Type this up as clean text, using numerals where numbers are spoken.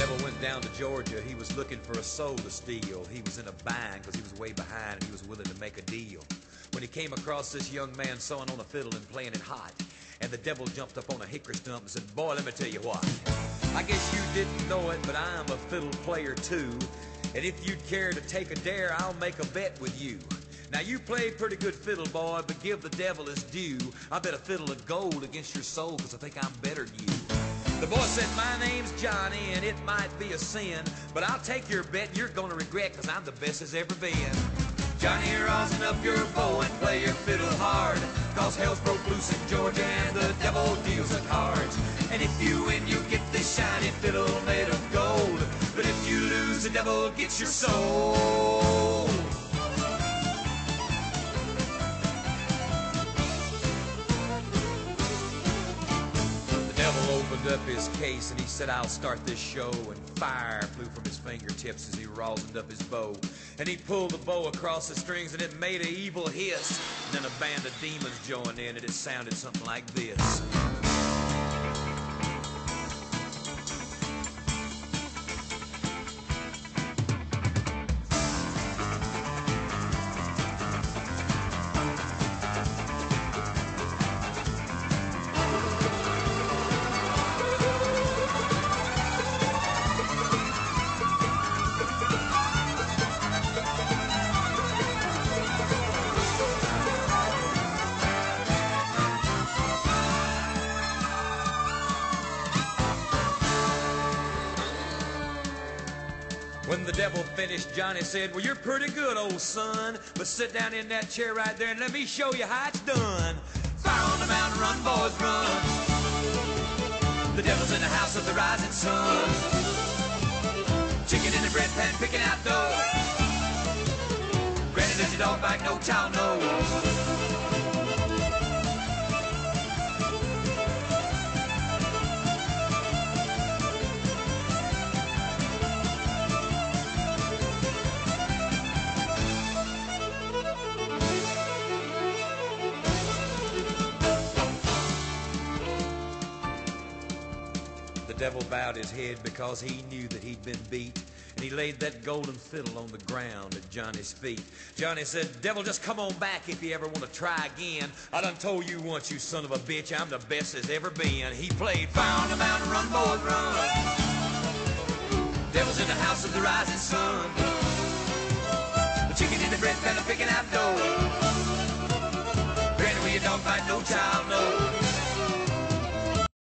Devil went down to Georgia, he was looking for a soul to steal. He was in a bind because he was way behind and he was willing to make a deal. When he came across this young man sawing on a fiddle and playing it hot, and the devil jumped up on a hickory stump and said, "Boy, let me tell you what. I guess you didn't know it, but I'm a fiddle player too. And if you'd care to take a dare, I'll make a bet with you. Now you play pretty good fiddle, boy, but give the devil his due. I bet a fiddle of gold against your soul, because I think I'm better than you." The boy said, "My name's Johnny, and it might be a sin, but I'll take your bet and you're gonna regret, because I'm the best as ever been. Johnny, rosin up your bow and play your fiddle hard, cause hell's broke loose in Georgia and the devil deals the cards. And if you win, you get this shiny fiddle made of gold, but if you lose, the devil gets your soul." The devil opened up his case and he said, "I'll start this show," and fire flew from his fingertips as he rosined up his bow. And he pulled the bow across the strings and it made an evil hiss. And then a band of demons joined in and it sounded something like this. When the devil finished, Johnny said, "Well, you're pretty good, old son, but sit down in that chair right there and let me show you how it's done. Fire on the mountain, run, boys, run. The devil's in the house of the rising sun. Chicken in the bread pan, picking out dough. Granny, does your dog bite? No child knows." The devil bowed his head because he knew that he'd been beat, and he laid that golden fiddle on the ground at Johnny's feet. Johnny said, "Devil, just come on back if you ever want to try again. I done told you once, you son of a bitch, I'm the best there's ever been." He played "Fire on the Mountain, Run, Boys, Run. Devil's in the house of the rising sun. The chicken in the bread pan, picking out dough. Granny, will your dog bite? No child knows."